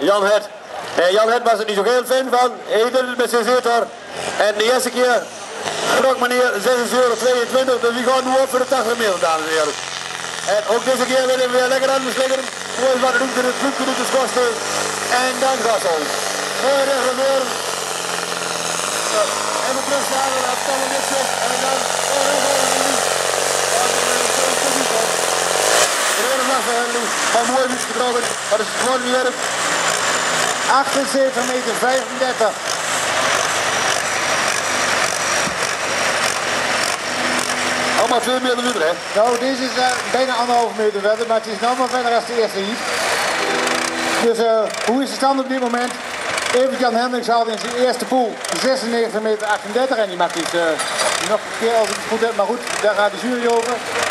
Jan Het. Jan Het was er niet zo heel fan van. Hij deed het met zijn zetor. En de eerste keer trok meneer 6,22 €. Dus die gaat nu op voor de 80 meter, dames en heren. En ook deze keer willen we weer lekker aan de slinger. Mooi wat roept in het bloedgenoeg kosten. En dan gaat het. Mooi rechtdoor. En we terugslaan en afstammen dit zo. En dan. Van mooi niet getrokken, maar het is gewoon niet erg. 78,35 meter. Allemaal 2 meter verder, hè? Nou, deze is bijna 1,5 meter verder, maar het is nog maar verder als de eerste heat. Dus hoe is de stand op dit moment? Evert-Jan Hendricks haalt in zijn eerste pool 96,38 meter en die maakt iets nog een keer als ik het goed heb, maar goed, daar gaat de jury over.